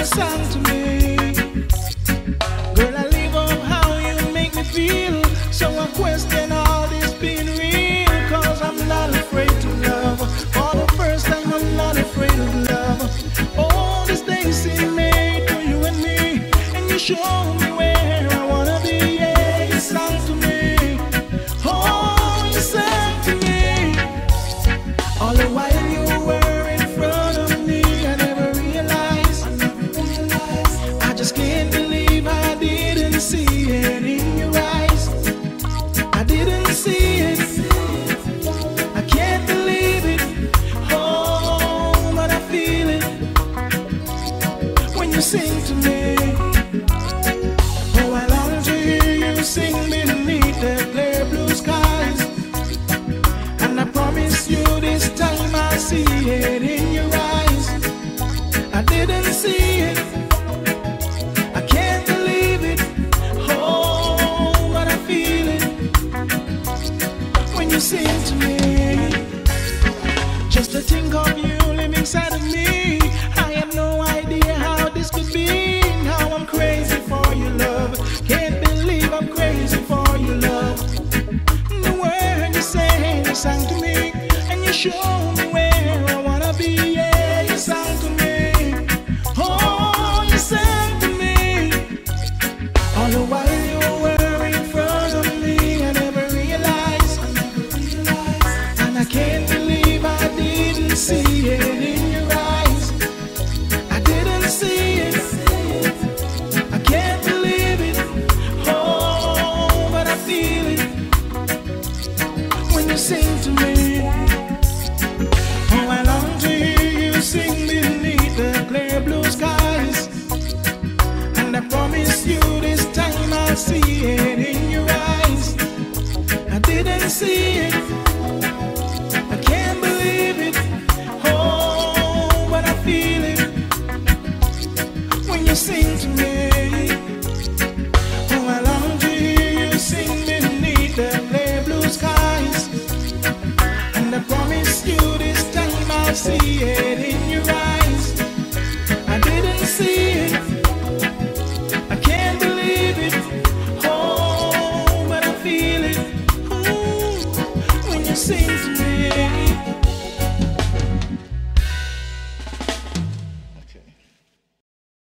sang to me. Girl, I live up how you make me feel. So I question all this being real. Cause I'm not afraid to love. For the first time I'm not afraid of love. All these things seem made for you and me. And you show me where I wanna be. Yeah, you sang to me. Oh, you sang to me. All the while you were in front of me, I never realized. I just can't believe I didn't see it in your eyes. I didn't see it. I can't believe it. Oh, but I feel it when you sing to me. Oh, I long to hear you sing beneath the clear blue skies. And I promise you this time I'll see it in your eyes. I didn't see it. I can't believe it. Oh, but I feel it when you sing to me. Just to think of you living inside of me, I have no idea how this could be. Now I'm crazy for your love. Can't believe I'm crazy for your love. The word you say, you sang to me, and you show me where I wanna be. Yeah, you sang to me. Oh, you sang to me. All the while you were in front of me, I never realized. And I can't believe I didn't see it in your eyes. I didn't see it. I can't believe it. Oh, but I feel it when you sing to me. Oh, I long to hear you sing beneath the clear blue skies. And I promise you this time I'll see it in your eyes. I didn't see it. I can't believe it. Oh, but I feel it when you sing to me. Oh, I long to hear you sing beneath the clear blue skies. And I promise you this time I'll see it in your eyes. I didn't see it. I can't believe it. Oh, but I feel it. Ooh, when you sing to me.